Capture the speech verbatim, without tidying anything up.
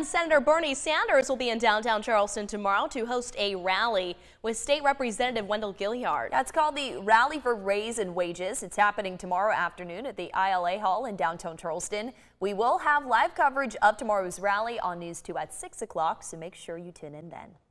Senator Bernie Sanders will be in downtown Charleston tomorrow to host a rally with State Representative Wendell Gilliard. That's called the Rally for Raise and Wages. It's happening tomorrow afternoon at the I L A Hall in downtown Charleston. We will have live coverage of tomorrow's rally on News two at six o'clock, so make sure you tune in then.